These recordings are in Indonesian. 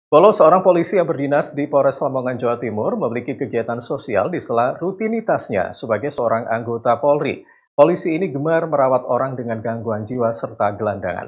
Walau seorang polisi yang berdinas di Polres Lamongan, Jawa Timur memiliki kegiatan sosial di sela rutinitasnya sebagai seorang anggota Polri. Polisi ini gemar merawat orang dengan gangguan jiwa serta gelandangan.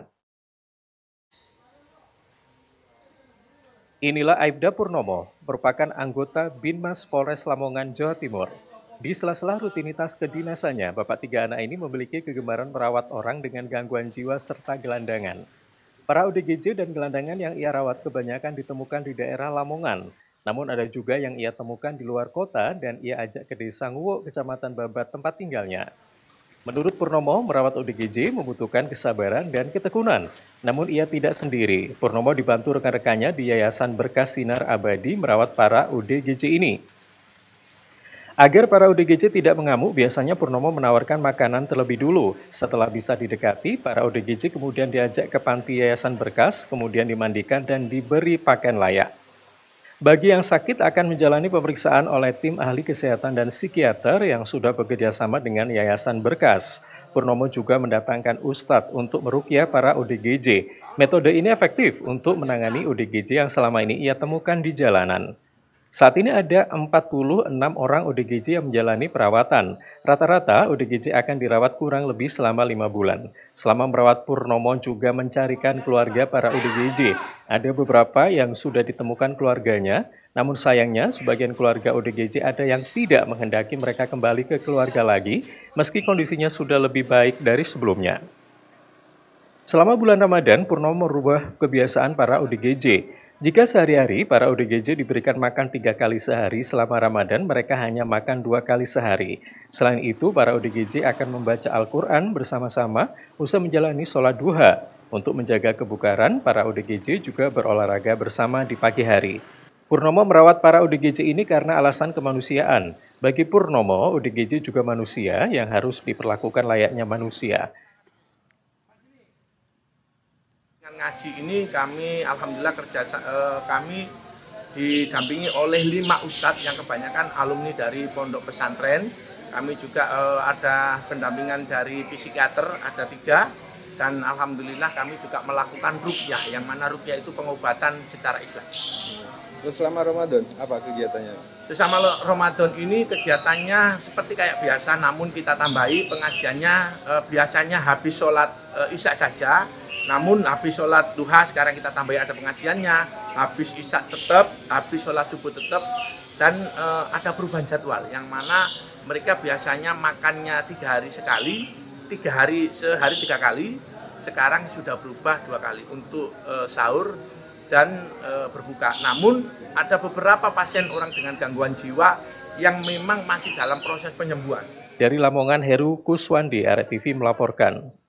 Inilah Aibda Purnomo, merupakan anggota Binmas Polres Lamongan, Jawa Timur. Di sela-sela rutinitas kedinasannya, Bapak tiga anak ini memiliki kegemaran merawat orang dengan gangguan jiwa serta gelandangan. Para ODGJ dan gelandangan yang ia rawat kebanyakan ditemukan di daerah Lamongan. Namun ada juga yang ia temukan di luar kota dan ia ajak ke Desa Nguwo, Kecamatan Babat, tempat tinggalnya. Menurut Purnomo, merawat ODGJ membutuhkan kesabaran dan ketekunan. Namun ia tidak sendiri. Purnomo dibantu rekan-rekannya di Yayasan Berkas Sinar Abadi merawat para ODGJ ini. Agar para ODGJ tidak mengamuk, biasanya Purnomo menawarkan makanan terlebih dulu. Setelah bisa didekati, para ODGJ kemudian diajak ke panti Yayasan Berkas, kemudian dimandikan dan diberi pakaian layak. Bagi yang sakit akan menjalani pemeriksaan oleh tim ahli kesehatan dan psikiater yang sudah bekerjasama dengan Yayasan Berkas. Purnomo juga mendatangkan ustadz untuk meruqyah para ODGJ. Metode ini efektif untuk menangani ODGJ yang selama ini ia temukan di jalanan. Saat ini ada 46 orang ODGJ yang menjalani perawatan. Rata-rata ODGJ akan dirawat kurang lebih selama 5 bulan. Selama merawat, Purnomo juga mencarikan keluarga para ODGJ. Ada beberapa yang sudah ditemukan keluarganya, namun sayangnya sebagian keluarga ODGJ ada yang tidak menghendaki mereka kembali ke keluarga lagi, meski kondisinya sudah lebih baik dari sebelumnya. Selama bulan Ramadan, Purnomo merubah kebiasaan para ODGJ. Jika sehari-hari para ODGJ diberikan makan 3 kali sehari selama Ramadan, mereka hanya makan 2 kali sehari. Selain itu, para ODGJ akan membaca Al-Quran bersama-sama usai menjalani sholat duha. Untuk menjaga kebugaran, para ODGJ juga berolahraga bersama di pagi hari. Purnomo merawat para ODGJ ini karena alasan kemanusiaan. Bagi Purnomo, ODGJ juga manusia yang harus diperlakukan layaknya manusia. Dengan ngaji ini kami alhamdulillah kami didampingi oleh 5 ustadz yang kebanyakan alumni dari pondok pesantren. Kami juga ada pendampingan dari psikiater, ada 3, dan alhamdulillah kami juga melakukan ruqyah, yang mana ruqyah itu pengobatan secara Islam. Terus selama Ramadan apa kegiatannya? Selama Ramadan ini kegiatannya seperti kayak biasa, namun kita tambahi pengajiannya biasanya habis sholat isya saja. Namun habis sholat duha sekarang kita tambahi ada pengajiannya, habis isya tetap, habis sholat subuh tetap, dan ada perubahan jadwal yang mana mereka biasanya makannya 3 hari sekali, sehari 3 kali, sekarang sudah berubah 2 kali untuk sahur dan berbuka. Namun ada beberapa pasien orang dengan gangguan jiwa yang memang masih dalam proses penyembuhan. Dari Lamongan, Heru Kuswandi, RTV melaporkan.